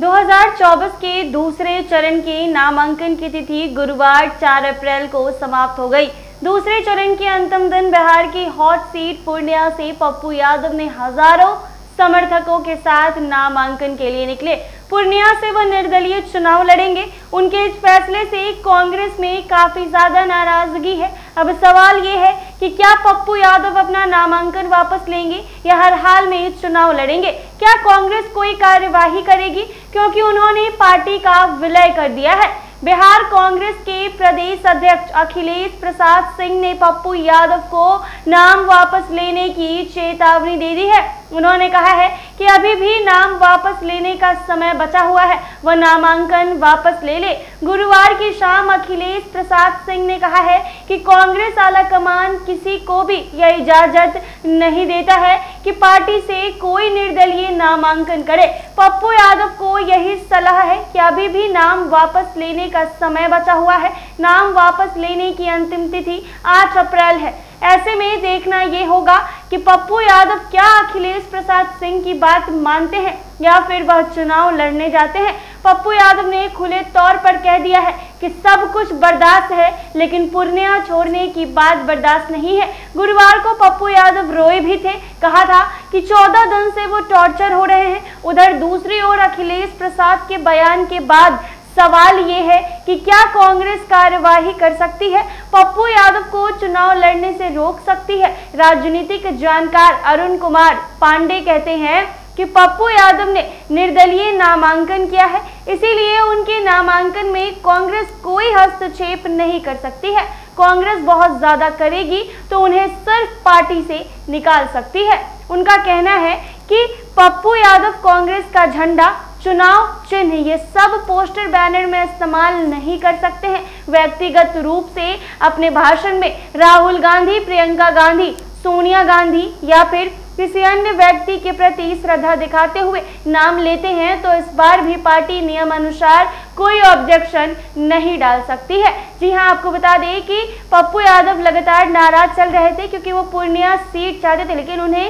2024 के दूसरे चरण की नामांकन की तिथि गुरुवार 4 अप्रैल को समाप्त हो गई। दूसरे चरण के अंतिम दिन बिहार की हॉट सीट पूर्णिया से पप्पू यादव ने हजारों समर्थकों के साथ नामांकन के लिए निकले। पूर्णिया से वह निर्दलीय चुनाव लड़ेंगे। उनके इस फैसले से कांग्रेस में काफी ज्यादा नाराजगी है। अब सवाल ये है कि क्या पप्पू यादव अपना नामांकन वापस लेंगे या हर हाल में चुनाव लड़ेंगे। क्या कांग्रेस कोई कार्यवाही करेगी, क्योंकि उन्होंने पार्टी का विलय कर दिया है। बिहार कांग्रेस के प्रदेश अध्यक्ष अखिलेश प्रसाद सिंह ने पप्पू यादव को नाम वापस लेने की चेतावनी दे दी है। उन्होंने कहा है कि अभी भी नाम वापस लेने का समय बचा हुआ है, वह नामांकन वापस ले ले। गुरुवार की शाम अखिलेश प्रसाद सिंह ने कहा है कि कांग्रेस आलाकमान किसी को भी यह इजाजत नहीं देता है कि पार्टी से कोई निर्दलीय नामांकन करे। पप्पू यादव को यही सलाह है कि अभी भी नाम वापस लेने का समय बचा हुआ है। नाम वापस लेने की अंतिम तिथि 8 अप्रैल है। ऐसे में देखना ये होगा कि पप्पू यादव क्या अखिलेश प्रसाद सिंह की बात मानते हैं या फिर वह चुनाव लड़ने जाते हैं। पप्पू यादव ने खुले तौर पर कह दिया है कि सब कुछ बर्दाश्त है, लेकिन पूर्णिया छोड़ने की बात बर्दाश्त नहीं है। गुरुवार को पप्पू यादव रोए भी थे, कहा था कि 14 दिन से वो टॉर्चर हो रहे हैं। उधर दूसरी ओर अखिलेश प्रसाद के बयान के बाद सवाल ये है कि क्या कांग्रेस कार्यवाही कर सकती है, पप्पू यादव को चुनाव लड़ने से रोक सकती है। राजनीतिक जानकार अरुण कुमार पांडे कहते हैं कि पप्पू यादव ने निर्दलीय नामांकन किया है, इसीलिए उनके नामांकन में कांग्रेस कोई हस्तक्षेप नहीं कर सकती है। कांग्रेस बहुत ज्यादा करेगी तो उन्हें सिर्फ पार्टी से निकाल सकती है। उनका कहना है कि पप्पू यादव कांग्रेस का झंडा, चुनाव चिन्ह, ये सब पोस्टर बैनर में इस्तेमाल नहीं कर सकते हैं। व्यक्तिगत रूप से अपने भाषण में राहुल गांधी, प्रियंका गांधी, सोनिया गांधी या फिर किसी अन्य व्यक्ति के प्रति श्रद्धा दिखाते हुए नाम लेते हैं तो इस बार भी पार्टी नियम अनुसार कोई ऑब्जेक्शन नहीं डाल सकती है। जी हां, आपको बता दें कि पप्पू यादव लगातार नाराज चल रहे थे, क्योंकि वो पूर्णिया सीट चाहते थे, लेकिन उन्हें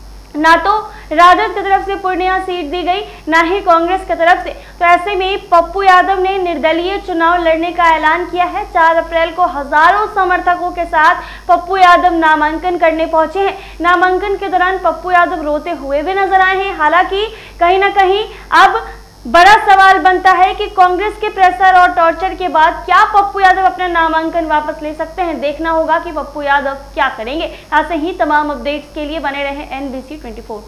ना तो राजद की तरफ से पूर्णिया सीट दी गई, ना ही कांग्रेस की तरफ से। तो ऐसे में पप्पू यादव ने निर्दलीय चुनाव लड़ने का ऐलान किया है। 4 अप्रैल को हजारों समर्थकों के साथ पप्पू यादव नामांकन करने पहुंचे हैं। नामांकन के दौरान पप्पू यादव रोते हुए भी नजर आए हैं। हालांकि कहीं ना कहीं अब बड़ा सवाल बनता है कि कांग्रेस के प्रेशर और टॉर्चर के बाद क्या पप्पू यादव अपना नामांकन वापस ले सकते हैं। देखना होगा कि पप्पू यादव क्या करेंगे। ऐसे ही तमाम अपडेट्स के लिए बने रहें NBC 24।